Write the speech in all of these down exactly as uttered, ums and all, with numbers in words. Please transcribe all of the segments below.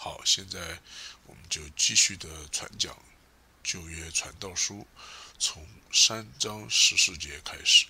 好，现在我们就继续的传讲旧约传道书，从三章十四节开始。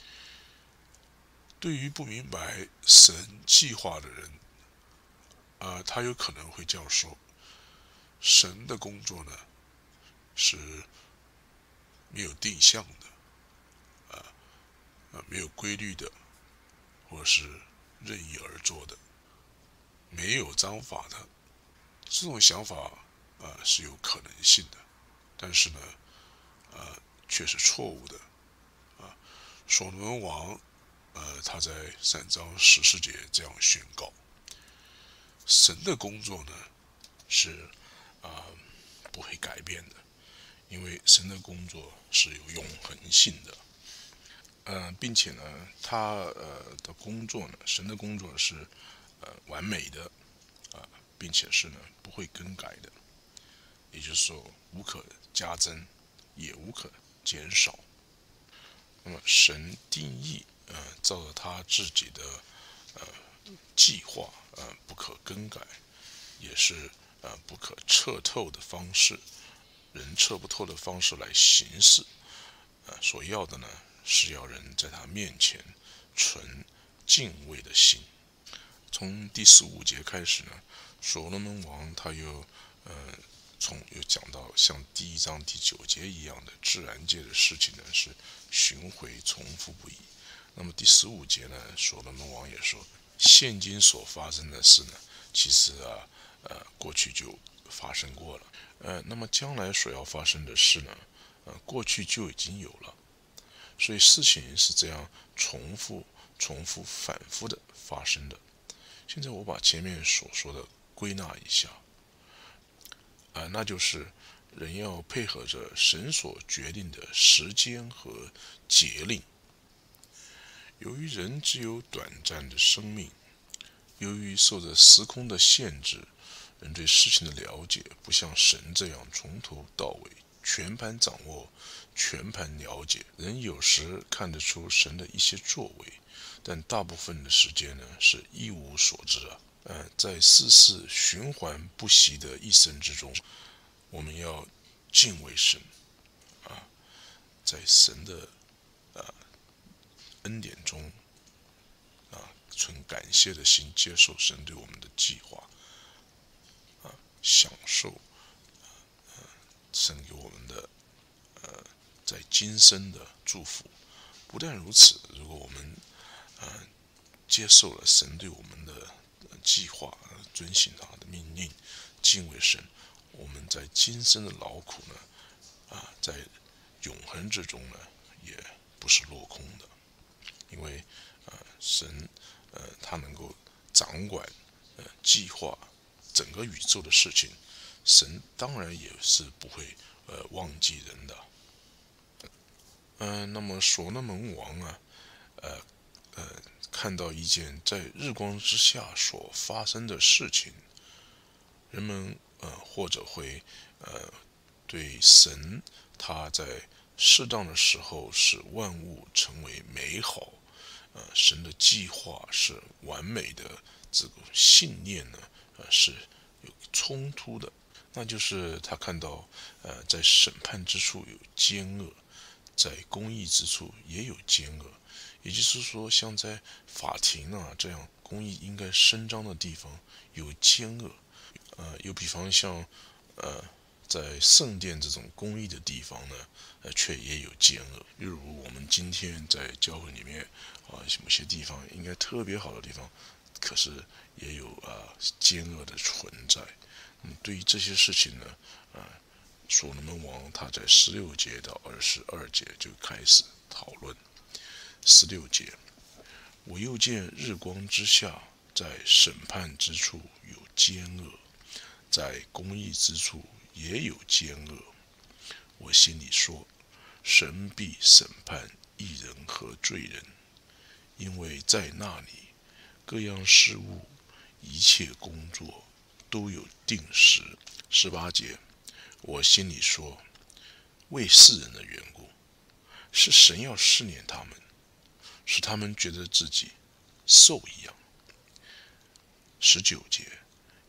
对于不明白神计划的人，呃，他有可能会这样说：神的工作呢是没有定向的，呃，呃没有规律的，或是任意而做的，没有章法的。这种想法呃是有可能性的，但是呢，呃却是错误的。啊，所罗门王呃他在三章十四节这样宣告：神的工作呢是啊、呃、不会改变的，因为神的工作是有永恒性的。呃，并且呢，他呃的工作呢，神的工作是呃完美的，啊、呃，并且是呢不会更改的，也就是说无可加增，也无可减少。那么神定义，呃，照着他自己的呃计划，呃不可更改，也是呃不可测透的方式，人测不透的方式来行事。呃，所要的呢是要人在他面前存敬畏的心。从第十五节开始呢，所罗门王他又呃从又讲到像第一章第九节一样的自然界的事情呢是巡回重复不已。那么第十五节呢，所罗门王也说，现今所发生的事呢，其实啊呃过去就发生过了，呃那么将来所要发生的事呢，呃过去就已经有了。所以事情是这样重复、重复、反复的发生的。现在我把前面所说的归纳一下，啊、呃，那就是人要配合着神所决定的时间和节令。由于人只有短暂的生命，由于受着时空的限制，人对事情的了解不像神这样从头到尾全盘掌握、全盘了解。人有时看得出神的一些作为，但大部分的时间呢是一无所知啊。呃，在世事循环不息的一生之中，我们要敬畏神啊，在神的呃恩典中啊，存感谢的心，接受神对我们的计划啊，享受神给我们的呃在今生的祝福。不但如此，如果我们呃接受了神对我们的计划，遵行他的命令，敬畏神，我们在今生的劳苦呢，啊，在永恒之中呢，也不是落空的，因为呃神呃他能够掌管呃计划整个宇宙的事情，神当然也是不会呃忘记人的。嗯、呃，那么所罗门王啊，呃呃，看到一件在日光之下所发生的事情，人们呃或者会呃对神他在适当的时候使万物成为美好，呃神的计划是完美的，这个信念呢呃是有冲突的。那就是他看到呃在审判之处有奸恶，在公义之处也有奸恶。也就是说，像在法庭啊这样公义应该伸张的地方有奸恶，呃，又比方像呃在圣殿这种公义的地方呢，呃，却也有奸恶。例如我们今天在教会里面啊、呃，某些地方应该特别好的地方，可是也有啊、呃、奸恶的存在。嗯，对于这些事情呢，啊、呃，所罗门王他在十六节到二十二节就开始讨论。十六节，我又见日光之下，在审判之处有奸恶，在公义之处也有奸恶。我心里说，神必审判义人和罪人，因为在那里各样事物、一切工作都有定时。十八节，我心里说，为世人的缘故，是神要试炼他们，使他们觉得自己兽一样。十九节，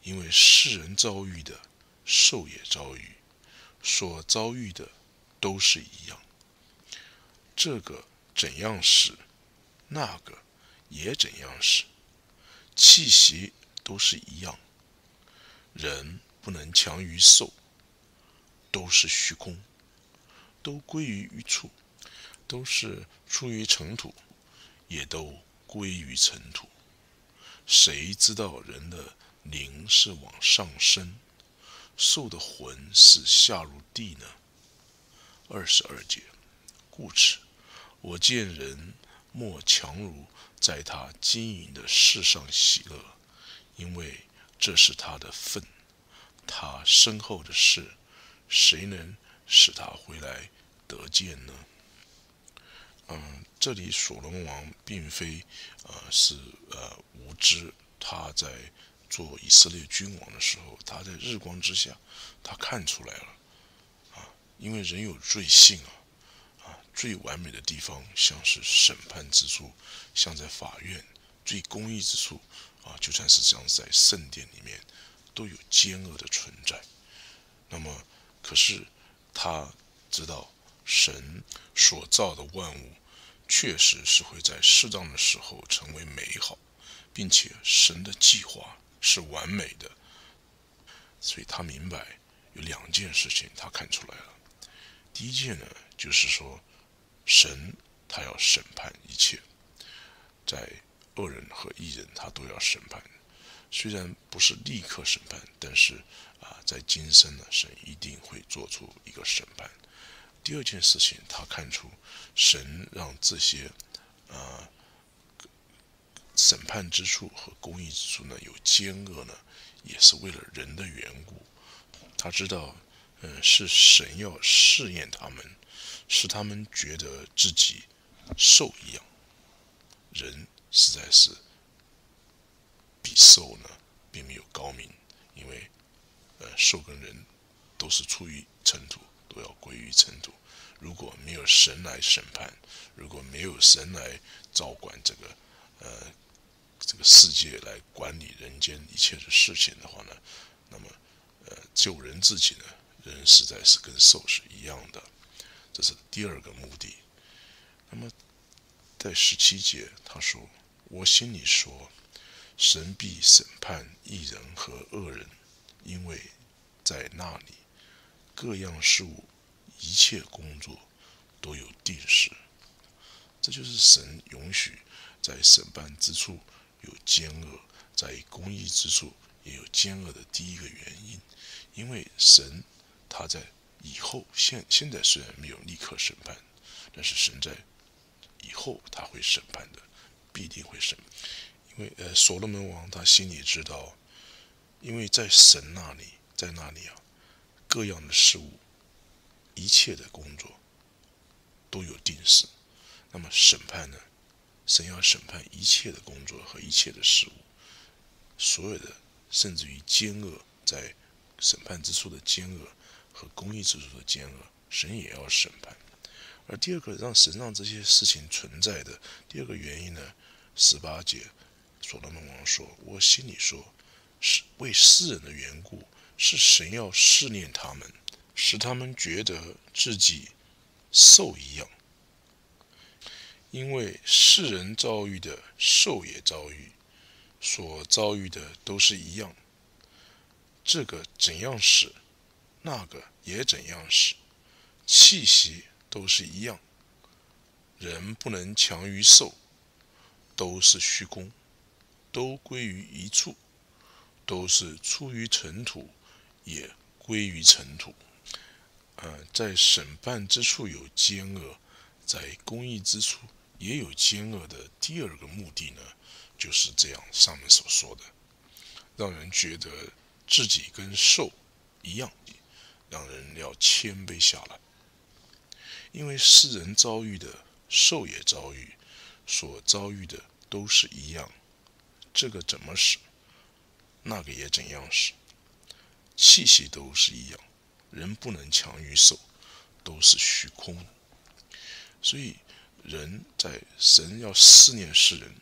因为世人遭遇的，兽也遭遇，所遭遇的都是一样。这个怎样使，那个也怎样使，气息都是一样。人不能强于兽，都是虚空，都归于一处，都是出于尘土，也都归于尘土。谁知道人的灵是往上升，兽的魂是下入地呢？二十二节，故此我见人莫强如在他经营的事上喜乐，因为这是他的份。他身后的事，谁能使他回来得见呢？嗯，这里所罗门王并非呃是呃无知，他在做以色列君王的时候，他在日光之下，他看出来了啊，因为人有罪性啊，啊，最完美的地方像是审判之处，像在法院最公义之处啊，就算是像在圣殿里面，都有奸恶的存在。那么，可是他知道神所造的万物确实是会在适当的时候成为美好，并且神的计划是完美的，所以他明白有两件事情他看出来了。第一件呢，就是说神他要审判一切，在恶人和义人他都要审判，虽然不是立刻审判，但是啊，在今生呢，神一定会做出一个审判。第二件事情，他看出神让这些呃审判之处和公义之处呢有奸恶呢，也是为了人的缘故。他知道，嗯，是神要试验他们，使他们觉得自己兽一样。人实在是比兽呢并没有高明，因为呃兽跟人都是出于尘土，都要归于尘土。如果没有神来审判，如果没有神来照管这个呃这个世界，来管理人间一切的事情的话呢，那么呃救人自己呢，人实在是跟兽是一样的。这是第二个目的。那么在十七节他说，我心里说，神必审判义人和恶人，因为在那里各样事物一切工作都有定时。这就是神允许在审判之处有奸恶，在公义之处也有奸恶的第一个原因。因为神他在以后现现在虽然没有立刻审判，但是神在以后他会审判的，必定会审判。因为呃所罗门王他心里知道，因为在神那里，在那里啊，各样的事物一切的工作都有定时。那么审判呢，神要审判一切的工作和一切的事物，所有的甚至于奸恶，在审判之处的奸恶和公义之处的奸恶，神也要审判。而第二个让神让这些事情存在的第二个原因呢，十八节所罗门王说，我心里说，是为世人的缘故，是神要试炼他们，使他们觉得自己兽一样。因为世人遭遇的，兽也遭遇，所遭遇的都是一样。这个怎样使，那个也怎样使，气息都是一样。人不能强于兽，都是虚空，都归于一处，都是出于尘土，也归于尘土。呃，在审判之处有奸恶，在公义之处也有奸恶的第二个目的呢，就是这样上面所说的，让人觉得自己跟兽一样，让人要谦卑下来。因为世人遭遇的，兽也遭遇，所遭遇的都是一样。这个怎么使，那个也怎样使，气息都是一样。人不能强于兽，都是虚空。所以人在神要试炼世人，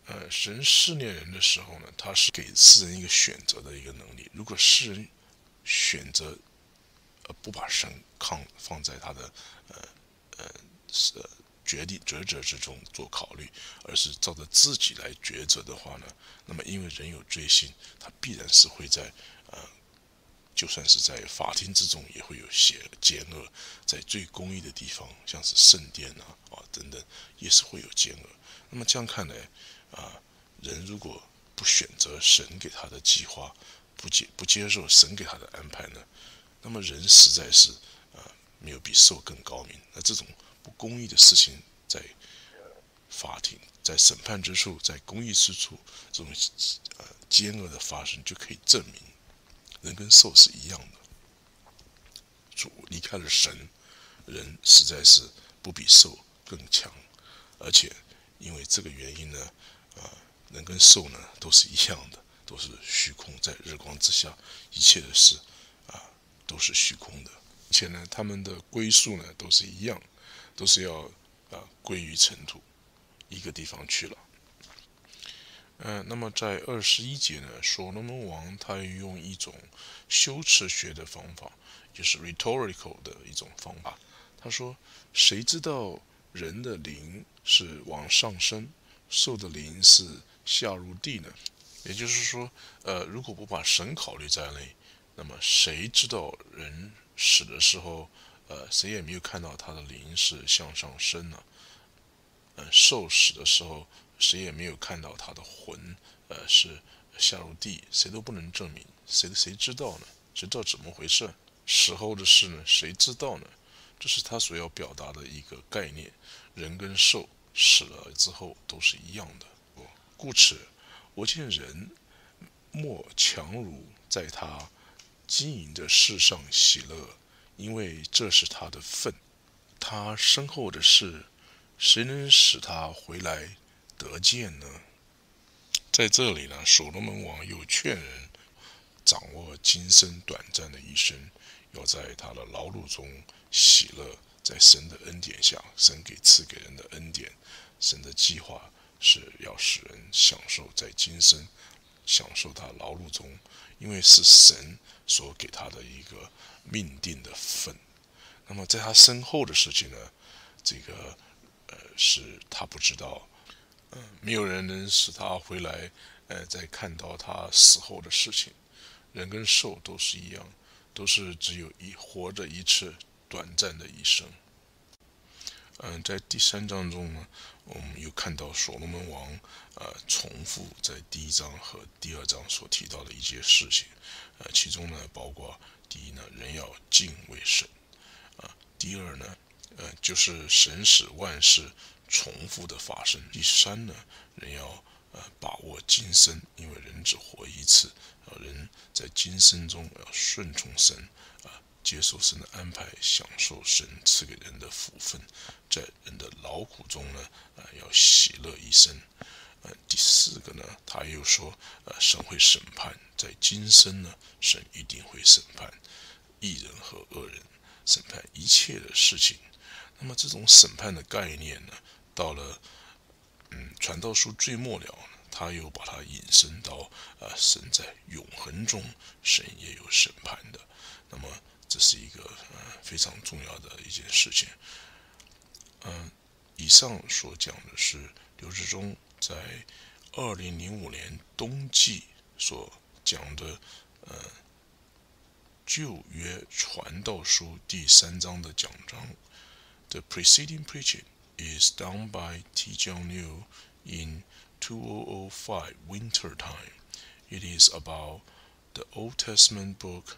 呃，神试炼人的时候呢，他是给世人一个选择的一个能力。如果世人选择呃不把神抗放在他的呃呃呃决定抉择之中做考虑，而是照着自己来抉择的话呢，那么因为人有罪性，他必然是会在呃就算是在法庭之中，也会有邪奸恶，在最公义的地方，像是圣殿啊啊等等，也是会有奸恶。那么这样看来啊，人如果不选择神给他的计划，不接不接受神给他的安排呢，那么人实在是啊没有比兽更高明。那这种不公义的事情，在法庭、在审判之处、在公义之处，这种呃奸恶的发生，就可以证明人跟兽是一样的。主离开了神，人实在是不比兽更强，而且因为这个原因呢，啊、呃，人跟兽呢都是一样的，都是虚空，在日光之下，一切的事啊、呃、都是虚空的，而且呢，他们的归宿呢都是一样，都是要啊、呃、归于尘土，一个地方去了。嗯、呃，那么在二十一节呢，所罗门王他用一种修辞学的方法，就是 rhetorical 的一种方法。他说：“谁知道人的灵是往上升，兽的灵是下入地呢？”也就是说，呃，如果不把神考虑在内，那么谁知道人死的时候，呃，谁也没有看到他的灵是向上升呢？呃，兽死的时候，谁也没有看到他的魂，呃，是下入地，谁都不能证明，谁谁知道呢？谁知道怎么回事？死后的事呢？谁知道呢？这是他所要表达的一个概念。人跟兽死了之后都是一样的。故此，我见人莫强如在他经营的事上喜乐，因为这是他的份。他身后的事，谁能使他回来得见呢？在这里呢，所罗门王又劝人掌握今生短暂的一生，要在他的劳碌中喜乐，在神的恩典下，神给赐给人的恩典，神的计划是要使人享受在今生，享受他劳碌中，因为是神所给他的一个命定的份。那么在他身后的事情呢，这个呃是他不知道，嗯、呃，没有人能使他回来，呃，再看到他死后的事情。人跟兽都是一样，都是只有一活着一次短暂的一生。嗯、呃，在第三章中呢，我们又看到所罗门王呃重复在第一章和第二章所提到的一些事情，呃，其中呢包括第一呢，人要敬畏神，啊、呃，第二呢，呃，就是神使万事重复的发生。第三呢，人要呃把握今生，因为人只活一次，呃，人在今生中要顺从神，啊、呃，接受神的安排，享受神赐给人的福分，在人的劳苦中呢，呃，要喜乐一生。呃，第四个呢，他又说，呃，神会审判，在今生呢，神一定会审判义人和恶人，审判一切的事情。那么这种审判的概念呢，到了嗯传道书最末了，他又把它引申到呃神在永恒中，神也有审判的。那么这是一个呃非常重要的一件事情。嗯、呃，以上所讲的是刘志忠在二零零五年冬季所讲的呃旧约传道书第三章的讲章。The preceding preaching is done by T. John Liu in two thousand five winter time. It is about the Old Testament book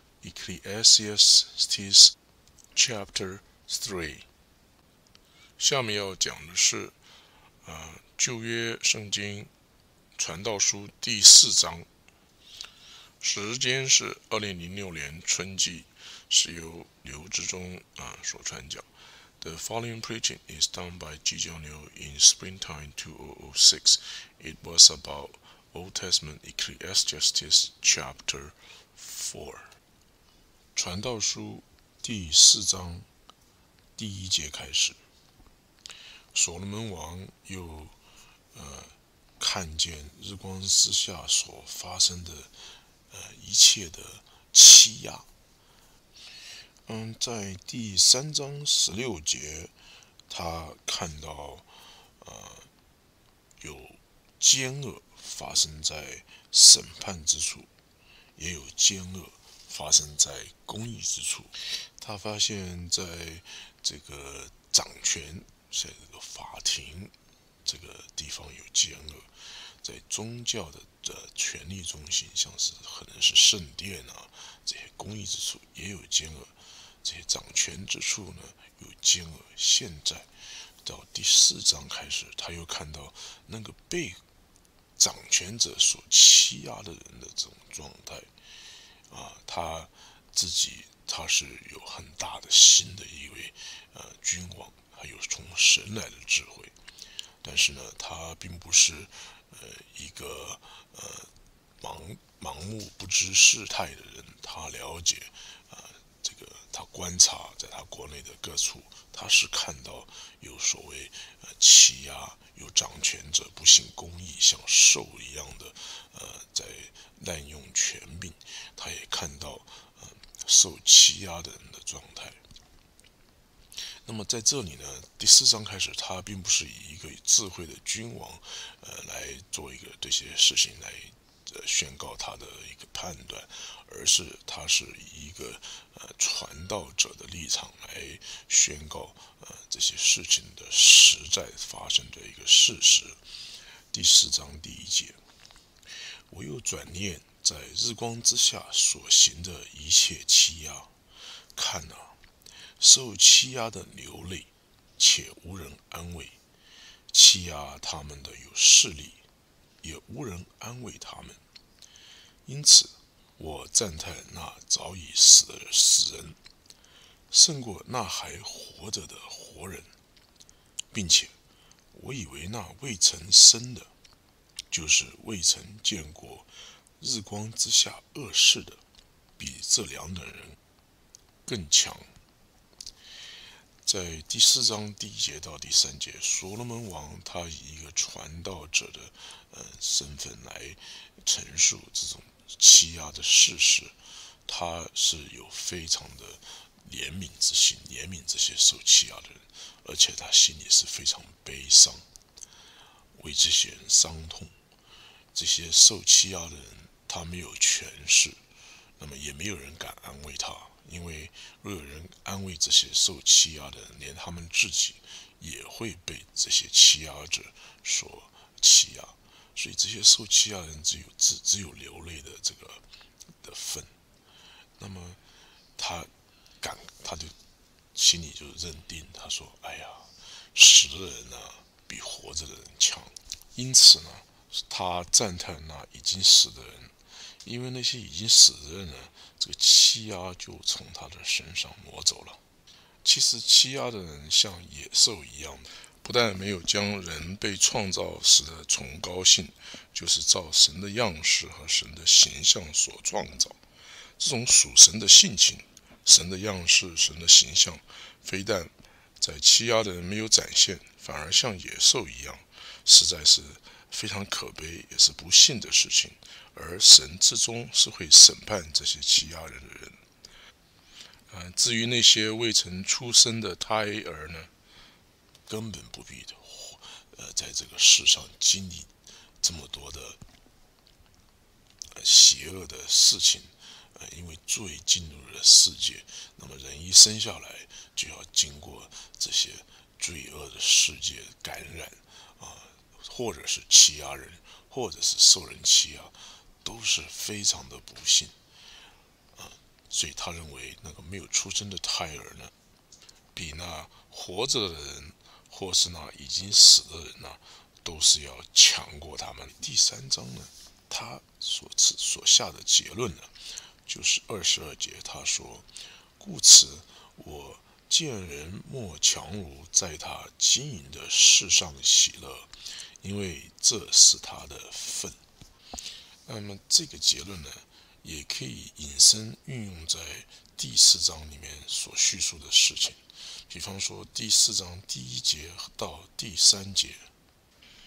Ecclesiastes chapter three. 下面要讲的是，呃，旧约圣经传道书第四章。时间是二零零六年春季，是由刘志忠啊所传讲。The following preaching is done by T. John Liu in springtime two thousand six. It was about Old Testament Ecclesiastes chapter four. 传道书第四章第一节开始，所罗门王又呃看见日光之下所发生的呃一切的欺压。嗯，在第三章十六节，他看到呃有奸恶发生在审判之处，也有奸恶发生在公义之处。他发现，在这个掌权，在这个法庭这个地方有奸恶，在宗教的的权力中心，像是可能是圣殿啊这些公义之处也有奸恶，这些掌权之处呢有奸恶。现在到第四章开始，他又看到那个被掌权者所欺压的人的这种状态啊，他自己他是有很大的心的一位呃君王，还有从神来的智慧，但是呢，他并不是呃一个呃盲盲目不知事态的人，他了解啊、呃、这个他观察在他国内的各处，他是看到有所谓呃欺压，有掌权者不信公义，像兽一样的呃在滥用权柄，他也看到呃受欺压的人的状态。那么在这里呢，第四章开始，他并不是以一个智慧的君王，呃，来做一个这些事情来，呃，宣告他的一个判断，而是他是以一个呃传道者的立场来宣告呃这些事情的实在发生的一个事实。第四章第一节，我又转念在日光之下所行的一切欺压，看啊，受欺压的流泪，且无人安慰；欺压他们的有势力，也无人安慰他们。因此，我赞叹那早已死的死人，胜过那还活着的活人，并且我以为那未曾生的，就是未曾见过日光之下恶事的，比这两等人更强。在第四章第一节到第三节，所罗门王他以一个传道者的呃身份来陈述这种欺压的事实，他是有非常的怜悯之心，怜悯这些受欺压的人，而且他心里是非常悲伤，为这些人伤痛。这些受欺压的人，他没有权势，那么也没有人敢安慰他。因为若有人安慰这些受欺压的人，连他们自己也会被这些欺压者所欺压，所以这些受欺压的人只有只只有流泪的这个的份。那么他感他就心里就认定，他说：“哎呀，死的人呢、啊、比活着的人强。”因此呢，他赞叹那已经死的人。因为那些已经死的人呢，这个欺压就从他的身上挪走了。其实欺压的人像野兽一样，不但没有将人被创造时的崇高性，就是照神的样式和神的形象所创造。这种属神的性情、神的样式、神的形象，非但在欺压的人没有展现，反而像野兽一样，实在是非常可悲，也是不幸的事情。而神至终是会审判这些欺压人的人。呃、至于那些未曾出生的胎儿呢，根本不必的，呃，在这个世上经历这么多的、呃、邪恶的事情，呃，因为罪进入了世界，那么人一生下来就要经过这些罪恶的世界感染啊、呃，或者是欺压人，或者是受人欺压，都是非常的不幸啊。所以他认为那个没有出生的胎儿呢，比那活着的人，或是那已经死的人呢、啊，都是要强过他们。第三章呢，他所所下的结论呢，就是二十二节，他说：“故此，我见人莫强如在他经营的世上喜乐，因为这是他的份。”那么这个结论呢，也可以引申运用在第四章里面所叙述的事情。比方说第四章第一节到第三节，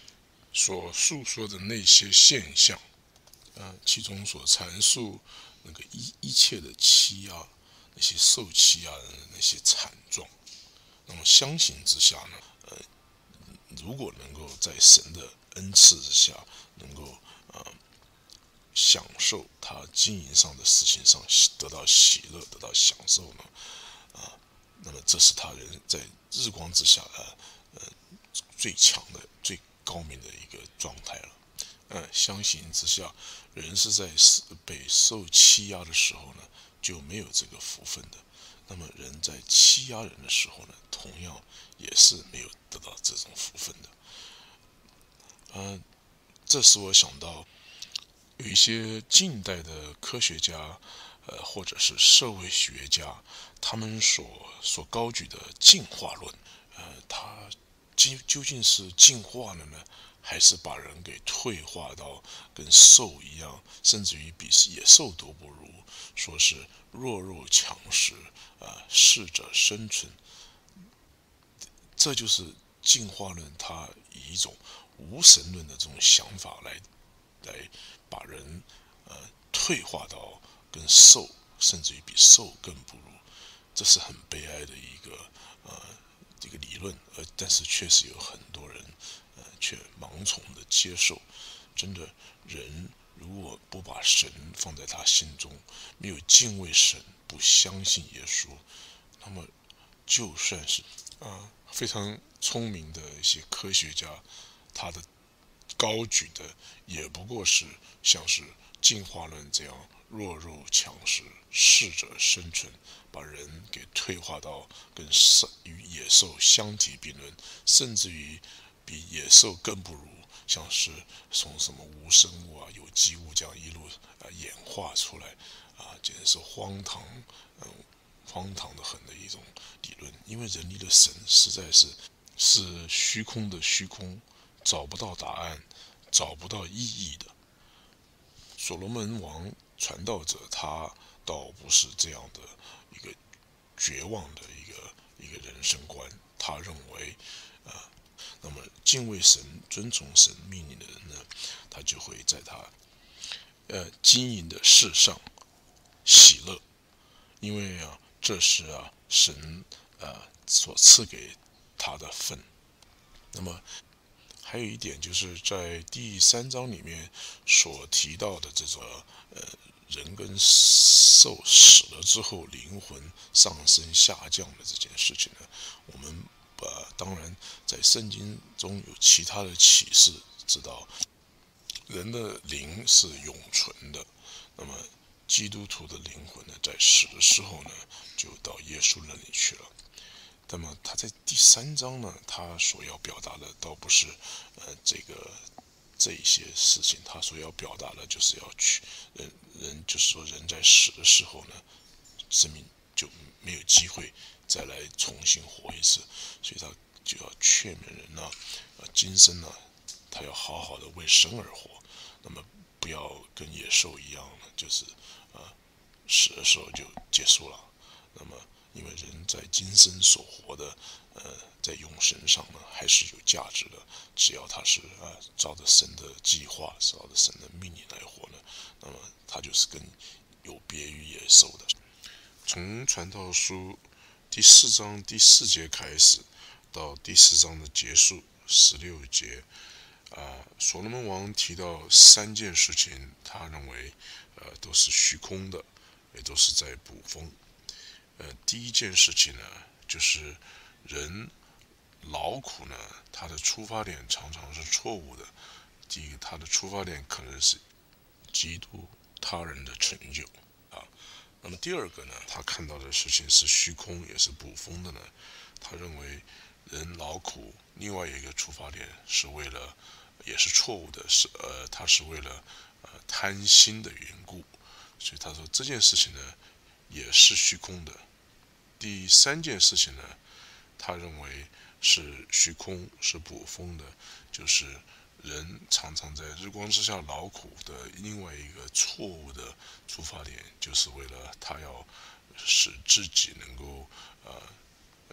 所诉说的那些现象，呃，其中所阐述那个一一切的欺压，那些受欺压人的那些惨状，那么相形之下呢，呃，如果能够在神的恩赐之下，能够呃享受他经营上的事情上得到喜乐，得到享受呢，啊、呃，那么这是他人在日光之下呃呃最强的、最高明的一个状态了。嗯，相形之下，人是在被受欺压的时候呢，就没有这个福分的。那么人在欺压人的时候呢，同样也是没有得到这种福分的。嗯，这使我想到有一些近代的科学家，呃，或者是社会学家，他们所所高举的进化论，呃，它究竟是进化了呢，还是把人给退化到跟兽一样，甚至于比野兽都不如？说是弱肉强食，啊、呃，适者生存。这就是进化论，它以一种无神论的这种想法来来把人呃退化到跟兽，甚至于比兽更不如。这是很悲哀的一个呃这个理论，呃，但是确实有很多人呃却盲从的接受。真的，人如果不把神放在他心中，没有敬畏神，不相信耶稣，那么就算是啊、呃、非常聪明的一些科学家，他的高举的也不过是像是进化论这样弱肉强食、适者生存，把人给退化到跟与野兽相提并论，甚至于比野兽更不如，像是从什么无生物啊、有机物这样一路啊演化出来啊，简直是荒唐，嗯，荒唐的很的一种理论。因为人离了神实在是是虚空的虚空，找不到答案，找不到意义的。所罗门王传道者他倒不是这样的一个绝望的一个一个人生观，他认为，呃，那么敬畏神、遵从神命令的人呢，他就会在他呃经营的事上喜乐，因为啊，这是啊神呃所赐给他的份。那么还有一点就是在第三章里面所提到的这种呃人跟兽死了之后灵魂上升下降的这件事情呢，我们呃当然在圣经中有其他的启示，知道人的灵是永存的。那么基督徒的灵魂呢，在死的时候呢，就到耶稣那里去了。那么他在第三章呢，他所要表达的倒不是呃这个这一些事情，他所要表达的就是要去人人就是说人在死的时候呢，生命就没有机会再来重新活一次，所以他就要劝勉人呢、啊，呃，今生呢，他要好好的为神而活，那么不要跟野兽一样呢，就是呃死的时候就结束了。那么因为人在今生所活的，呃，在永生上呢，还是有价值的。只要他是啊、呃，照着神的计划，照着神的命令来活呢，那么他就是跟有别于野兽的。从传道书第四章第四节开始，到第四章的结束十六节，啊、呃，所罗门王提到三件事情，他认为呃都是虚空的，也都是在捕风。呃，第一件事情呢，就是人劳苦呢，他的出发点常常是错误的。第一个，他的出发点可能是嫉妒他人的成就啊。那么第二个呢，他看到的事情是虚空，也是捕风的呢。他认为人劳苦，另外一个出发点是为了，也是错误的，是呃，他是为了呃贪心的缘故。所以他说这件事情呢，也是虚空的。第三件事情呢，他认为是虚空，是捕风的，就是人常常在日光之下劳苦的另外一个错误的出发点，就是为了他要使自己能够呃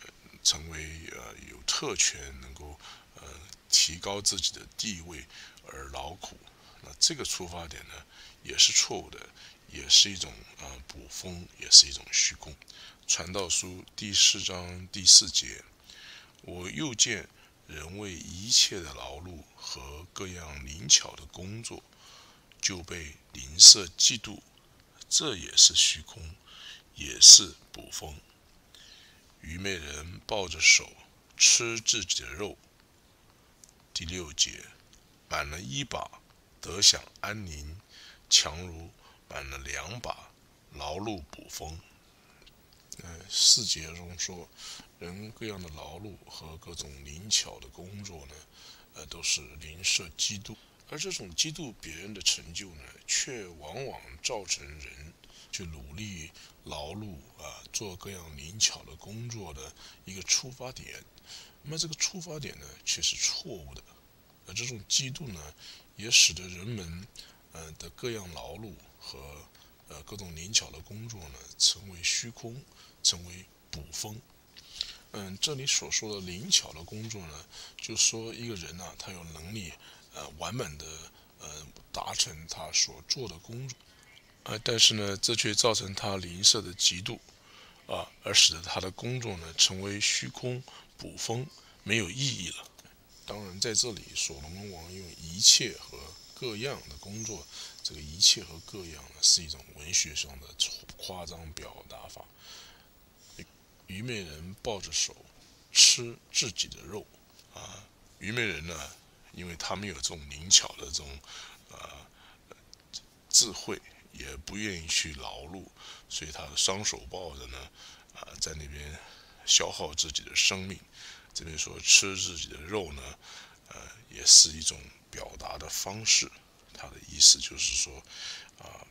成为呃有特权，能够呃提高自己的地位而劳苦。那这个出发点呢，也是错误的，也是一种啊、呃、捕风，也是一种虚空。传道书第四章第四节，我又见人为一切的劳碌和各样灵巧的工作，就被邻舍嫉妒，这也是虚空，也是捕风。愚昧人抱着手吃自己的肉。第六节，满了一把得享安宁，强如满了两把劳碌捕风。呃，四节中说，人各样的劳碌和各种灵巧的工作呢，呃，都是邻舍嫉妒，而这种嫉妒别人的成就呢，却往往造成人去努力劳碌啊，做各样灵巧的工作的一个出发点。那么这个出发点呢，却是错误的。而这种嫉妒呢，也使得人们呃的各样劳碌和呃各种灵巧的工作呢，成为虚空，成为捕风。嗯，这里所说的灵巧的工作呢，就说一个人呢、啊，他有能力呃完满的呃达成他所做的工作，啊、呃，但是呢，这却造成他邻舍的嫉妒啊，而使得他的工作呢成为虚空捕风，没有意义了。当然，在这里，所罗门王用一切和各样的工作，这个一切和各样呢，是一种文学上的夸张表达法。愚昧人抱着手吃自己的肉啊，愚昧人呢，因为他没有这种灵巧的这种呃智慧，也不愿意去劳碌，所以他的双手抱着呢，啊，在那边消耗自己的生命。这边说吃自己的肉呢，呃，也是一种表达的方式。他的意思就是说，啊，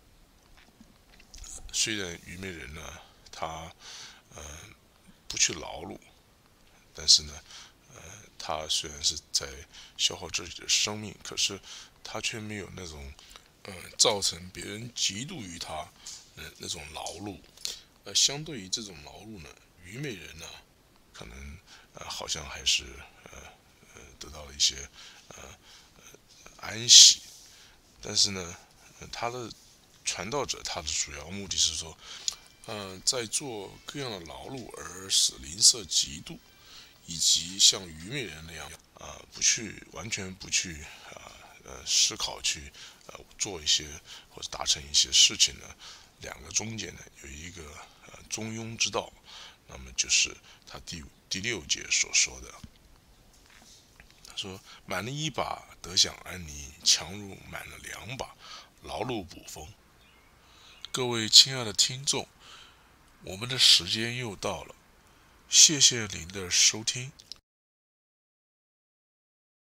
虽然愚昧人呢，他呃不去劳碌，但是呢，呃，他虽然是在消耗自己的生命，可是他却没有那种，呃，造成别人嫉妒于他的那种劳碌。呃，相对于这种劳碌呢，愚昧人呢，可能呃好像还是呃呃得到了一些呃呃安息，但是呢，呃、他的传道者他的主要目的是说，呃，在做各样的劳碌而使邻舍嫉妒，以及像愚昧人那样啊、呃，不去完全不去啊 呃, 呃思考去呃做一些或者达成一些事情呢，两个中间呢有一个呃中庸之道，那么就是他第第六节所说的，他说满了一把得享安宁，强如满了两把劳碌捕风。各位亲爱的听众，我们的时间又到了，谢谢您的收听。